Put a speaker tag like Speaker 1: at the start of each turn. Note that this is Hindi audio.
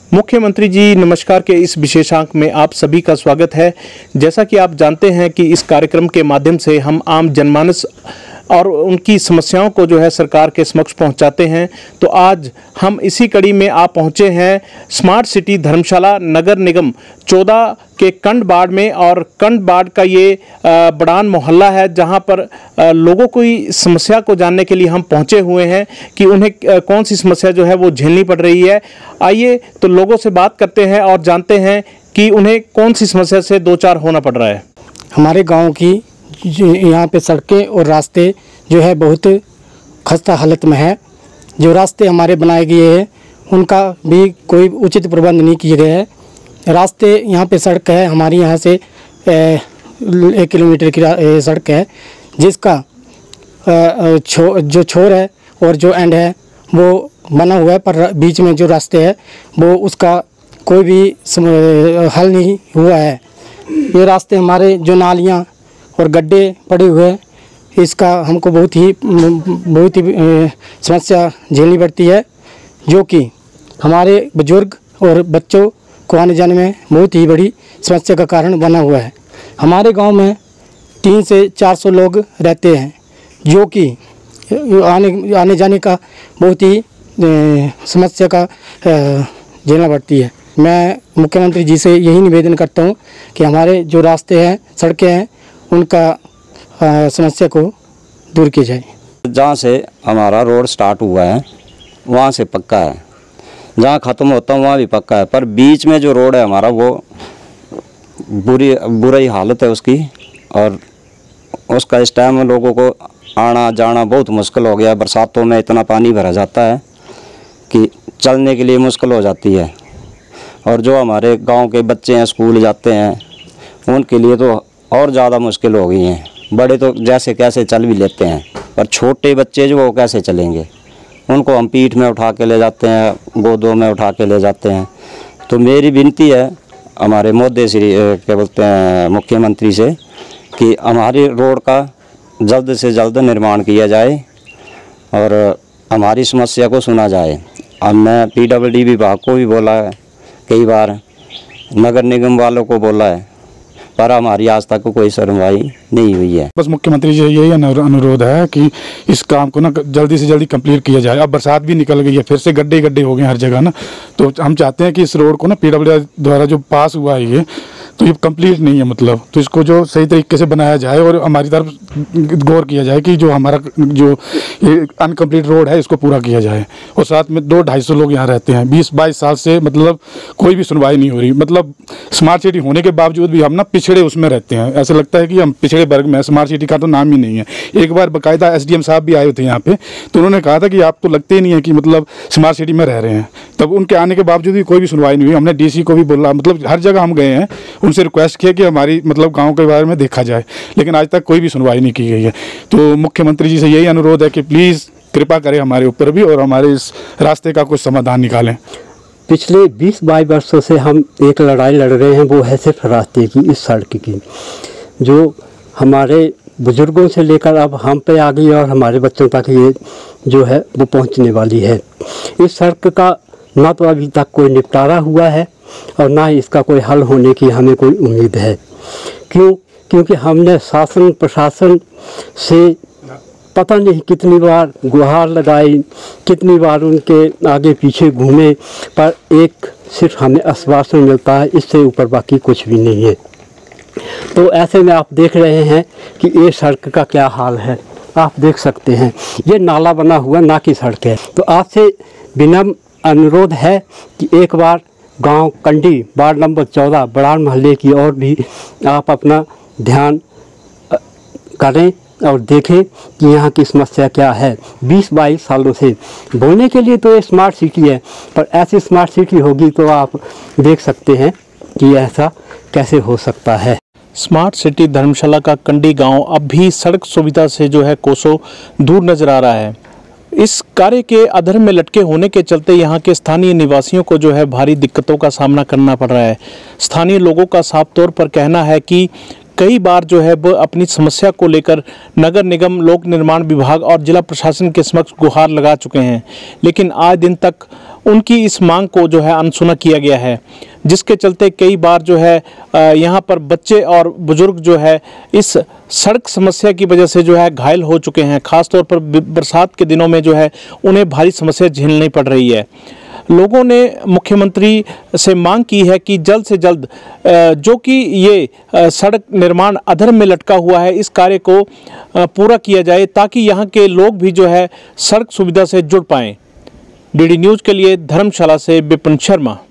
Speaker 1: मुख्यमंत्री जी नमस्कार के इस विशेषांक में आप सभी का स्वागत है। जैसा कि आप जानते हैं कि इस कार्यक्रम के माध्यम से हम आम जनमानस और उनकी समस्याओं को जो है सरकार के समक्ष पहुंचाते हैं। तो आज हम इसी कड़ी में आप पहुंचे हैं स्मार्ट सिटी धर्मशाला नगर निगम 14 के कंडबाड़ में। और कंडबाड़ का ये बड़ान मोहल्ला है जहां पर लोगों की समस्या को जानने के लिए हम पहुंचे हुए हैं कि उन्हें कौन सी समस्या जो है वो झेलनी पड़ रही है। आइए तो लोगों से बात करते हैं और जानते हैं कि उन्हें कौन सी समस्या से दो चार होना पड़ रहा है।
Speaker 2: हमारे गांव की यहाँ पे सड़कें और रास्ते जो है बहुत खस्ता हालत में है। जो रास्ते हमारे बनाए गए हैं उनका भी कोई उचित प्रबंध नहीं किए गए हैं। रास्ते यहाँ पे सड़क है, हमारी यहाँ से 1 किलोमीटर की सड़क है, जिसका जो छोर है और जो एंड है वो बना हुआ है, पर बीच में जो रास्ते है वो उसका कोई भी हल नहीं हुआ है। ये रास्ते हमारे जो नालियाँ और गड्ढे पड़े हुए हैं, इसका हमको बहुत ही समस्या झेलनी पड़ती है, जो कि हमारे बुजुर्ग और बच्चों को आने जाने में बहुत ही बड़ी समस्या का कारण बना हुआ है। हमारे गांव में 300 से 400 लोग रहते हैं, जो कि आने जाने का बहुत ही समस्या का झेलना पड़ती है। मैं मुख्यमंत्री जी से यही निवेदन करता हूं कि हमारे जो रास्ते हैं, सड़कें हैं, उनका समस्या को दूर की जाए।
Speaker 3: जहाँ से हमारा रोड स्टार्ट हुआ है वहाँ से पक्का है, जहाँ ख़त्म होता है वहाँ भी पक्का है, पर बीच में जो रोड है हमारा वो बुरी हालत है उसकी। और उसका इस टाइम लोगों को आना जाना बहुत मुश्किल हो गया। बरसातों में इतना पानी भरा जाता है कि चलने के लिए मुश्किल हो जाती है। और जो हमारे गांव के बच्चे हैं स्कूल जाते हैं उनके लिए तो और ज़्यादा मुश्किल हो गई हैं। बड़े तो जैसे कैसे चल भी लेते हैं, पर छोटे बच्चे जो वो कैसे चलेंगे। उनको हम पीठ में उठा के ले जाते हैं, गोदों में उठा के ले जाते हैं। तो मेरी विनती है हमारे मोदी श्री क्या बोलते हैं मुख्यमंत्री से कि हमारी रोड का जल्द से जल्द निर्माण किया जाए और हमारी समस्या को सुना जाए। हमने PWD विभाग को भी बोला है, कई बार नगर निगम वालों को बोला है, पर हमारी आज तक कोई सुनवाई नहीं हुई है।
Speaker 4: बस मुख्यमंत्री जी यही अनुरोध है कि इस काम को ना जल्दी से जल्दी कंप्लीट किया जाए। अब बरसात भी निकल गई है, फिर से गड्ढे हो गए हर जगह ना, तो हम चाहते हैं कि इस रोड को ना PWD द्वारा जो पास हुआ है ये तो ये कंप्लीट नहीं है, मतलब तो इसको जो सही तरीके से बनाया जाए और हमारी तरफ गौर किया जाए कि जो हमारा जो ये अनकम्प्लीट रोड है इसको पूरा किया जाए। और साथ में 200-250 लोग यहाँ रहते हैं, 20-22 साल से मतलब कोई भी सुनवाई नहीं हो रही। मतलब स्मार्ट सिटी होने के बावजूद भी हम ना पिछड़े उसमें रहते हैं, ऐसा लगता है कि हम पिछड़े वर्ग में। स्मार्ट सिटी का तो नाम ही नहीं है। एक बार बाकायदा SDM साहब भी आए थे यहाँ पे, तो उन्होंने कहा था कि आप तो लगते ही नहीं है कि मतलब स्मार्ट सिटी में रह रहे हैं। तब उनके आने के बावजूद भी कोई भी सुनवाई नहीं हुई। हमने DC को भी बोला, मतलब हर जगह हम गए हैं, उनसे रिक्वेस्ट किया कि हमारी मतलब गांव के बारे में देखा जाए, लेकिन आज तक कोई भी सुनवाई नहीं की गई है। तो मुख्यमंत्री जी से यही अनुरोध है कि प्लीज़ कृपा करें हमारे ऊपर भी और हमारे इस रास्ते का कुछ समाधान निकालें।
Speaker 5: पिछले 20-22 वर्षों से हम एक लड़ाई लड़ रहे हैं, वो है सिर्फ रास्ते की, इस सड़क की, जो हमारे बुजुर्गों से लेकर अब हम पे आ गई और हमारे बच्चों तक ये जो है वो पहुंचने वाली है। इस सड़क का ना तो अभी तक कोई निपटारा हुआ है और ना ही इसका कोई हल होने की हमें कोई उम्मीद है। क्योंकि हमने शासन प्रशासन से पता नहीं कितनी बार गुहार लगाई, कितनी बार उनके आगे पीछे घूमे, पर एक सिर्फ हमें आश्वासन मिलता है, इससे ऊपर बाकी कुछ भी नहीं है। तो ऐसे में आप देख रहे हैं कि ये सड़क का क्या हाल है। आप देख सकते हैं ये नाला बना हुआ, ना कि सड़क है। तो आपसे विनम्र अनुरोध है कि एक बार गांव कंडी वार्ड नंबर 14 बड़ान मोहल्ले की और भी आप अपना ध्यान करें और देखें कि यहाँ की समस्या क्या है। 20-22 सालों से बोलने के लिए तो ये स्मार्ट सिटी है, पर ऐसी स्मार्ट सिटी होगी तो आप देख सकते हैं कि ऐसा कैसे हो सकता है।
Speaker 1: स्मार्ट सिटी धर्मशाला का कंडी गांव अब भी सड़क सुविधा से जो है कोसों दूर नजर आ रहा है। इस कार्य के अधर में लटके होने के चलते यहाँ के स्थानीय निवासियों को जो है भारी दिक्कतों का सामना करना पड़ रहा है। स्थानीय लोगों का साफ तौर पर कहना है कि कई बार जो है वो अपनी समस्या को लेकर नगर निगम, लोक निर्माण विभाग और जिला प्रशासन के समक्ष गुहार लगा चुके हैं, लेकिन आज दिन तक उनकी इस मांग को जो है अनसुना किया गया है, जिसके चलते कई बार जो है यहाँ पर बच्चे और बुजुर्ग जो है इस सड़क समस्या की वजह से जो है घायल हो चुके हैं। ख़ासतौर पर बरसात के दिनों में जो है उन्हें भारी समस्या झेलनी पड़ रही है। लोगों ने मुख्यमंत्री से मांग की है कि जल्द से जल्द जो कि ये सड़क निर्माण अधर में लटका हुआ है, इस कार्य को पूरा किया जाए ताकि यहाँ के लोग भी जो है सड़क सुविधा से जुड़ पाएँ। डीडी न्यूज़ के लिए धर्मशाला से विपिन शर्मा।